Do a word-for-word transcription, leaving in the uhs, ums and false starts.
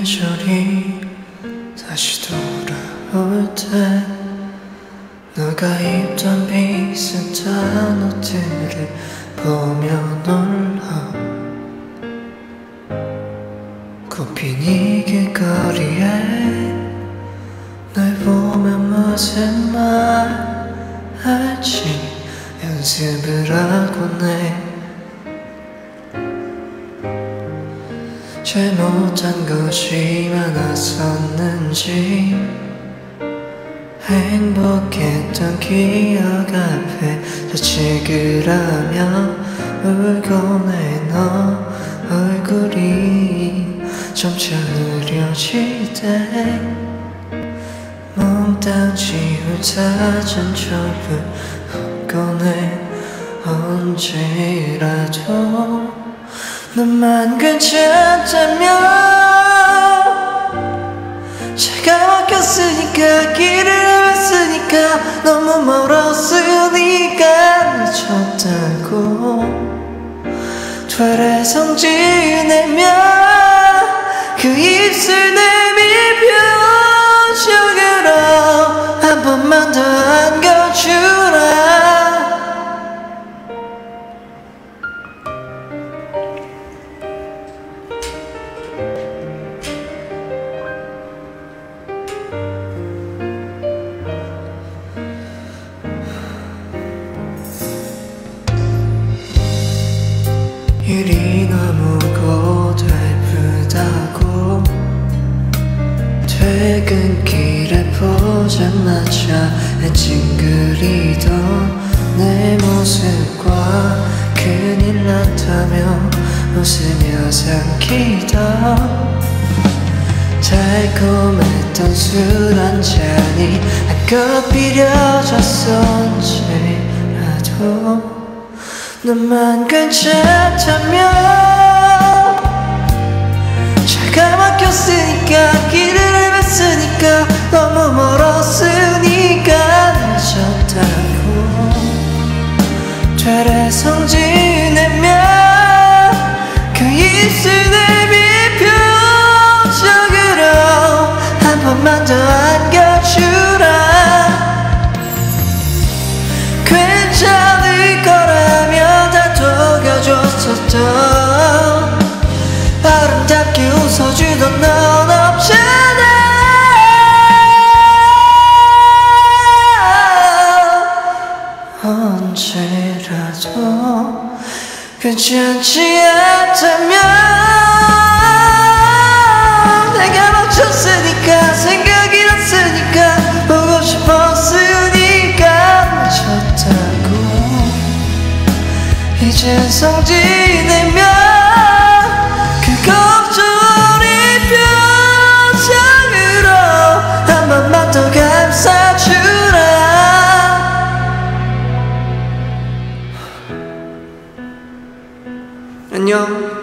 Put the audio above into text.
계절이 다시 돌아올 때 너가 입던 비슷한 옷들을 보며 놀라 꽃핀 이 길거리에 널 보면 무슨 말 할지 연습을 하곤 해. 잘못한 것이 많았었는지 행복했던 기억 앞에 자책을 하며 울곤 해. 너 얼굴이 점차 흐려질 때 몽땅 지울 사진 첩을 없곤 해. 언제라도 너만 괜찮다면 차가 막혔으니까 길을 헤맸으니까 너무 멀었으니까 늦었다고 되레 성질 내며 그 입술 내밀 표정으로 한 번만 더 안겨주라. 일이 너무 고달프다고 퇴근길에 포장마차 찡그리던 내 모습과 큰일 났다며 웃으며 삼키던 달콤했던 술 한 잔이 한껏 비려졌어. 언제라도 너만 괜찮다면 차가 막혔으니까 길을 헤맸으니까 너무 멀었으니까 늦었다고 되레 성질 내며 그 입술 내밀 표정으로 한 번만 더 안겨주라. 괜찮을 거라며 줬었던 아름답게 웃어주던 넌 없잖아. 언제라도 괜찮지 않다면 내가 멈췄으니까 생각이 났으니까 보고 싶었으니까 늦었다고 이젠 성질 내며 그 걱정 어린 표정으로 한 번만 더 감싸주라. 안녕.